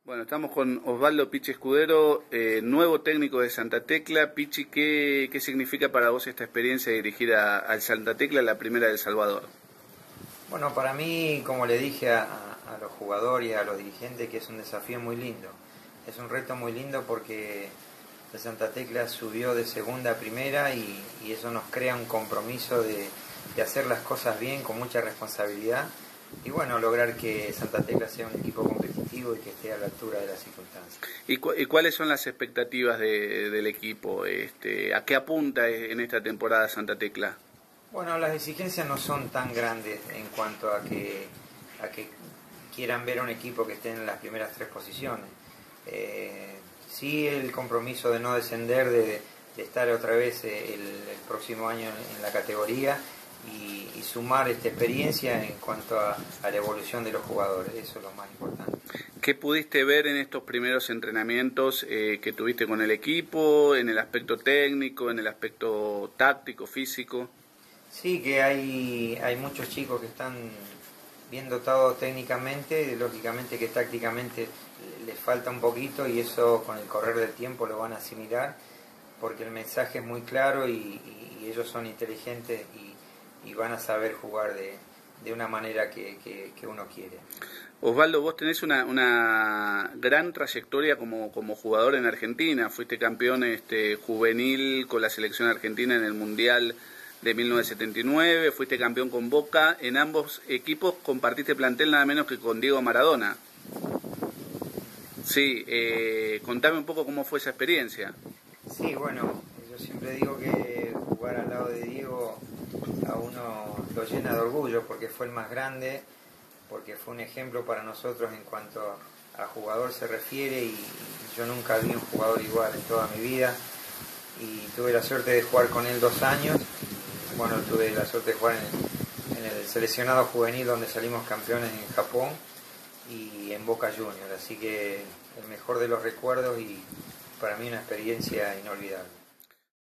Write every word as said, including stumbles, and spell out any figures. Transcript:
Bueno, estamos con Osvaldo Pichi Escudero, eh, nuevo técnico de Santa Tecla. Pichi, ¿qué, qué significa para vos esta experiencia de dirigir a, al Santa Tecla, la primera de El Salvador? Bueno, para mí, como le dije a, a los jugadores y a los dirigentes, que es un desafío muy lindo. Es un reto muy lindo porque el Santa Tecla subió de segunda a primera y, y eso nos crea un compromiso de, de hacer las cosas bien, con mucha responsabilidad. Y bueno, lograr que Santa Tecla sea un equipo competitivo y que esté a la altura de las circunstancias. ¿Y, cu y cuáles son las expectativas de, del equipo? Este, ¿A qué apunta en esta temporada Santa Tecla? Bueno, las exigencias no son tan grandes en cuanto a que, a que quieran ver a un equipo que esté en las primeras tres posiciones. Eh, sí, el compromiso de no descender, de, de estar otra vez el, el próximo año en, en la categoría y, y sumar esta experiencia en cuanto a, a la evolución de los jugadores. Eso es lo más importante. ¿Qué pudiste ver en estos primeros entrenamientos eh, que tuviste con el equipo, en el aspecto técnico, en el aspecto táctico, físico? Sí, que hay, hay muchos chicos que están bien dotados técnicamente, lógicamente que tácticamente les falta un poquito y eso con el correr del tiempo lo van a asimilar porque el mensaje es muy claro y, y, y ellos son inteligentes y, y van a saber jugar de, de una manera que, que, que uno quiere. Osvaldo, vos tenés una, una gran trayectoria como, como jugador en Argentina, fuiste campeón este, juvenil con la selección argentina en el Mundial de mil novecientos setenta y nueve, fuiste campeón con Boca, en ambos equipos compartiste plantel nada menos que con Diego Maradona. Sí, eh, contame un poco cómo fue esa experiencia. Sí, bueno, yo siempre digo que jugar al lado de Diego a uno lo llena de orgullo porque fue el más grande, porque fue un ejemplo para nosotros en cuanto a jugador se refiere y yo nunca vi un jugador igual en toda mi vida y tuve la suerte de jugar con él dos años. Bueno, tuve la suerte de jugar en, en el seleccionado juvenil donde salimos campeones en Japón y en Boca Juniors, así que el mejor de los recuerdos y para mí una experiencia inolvidable.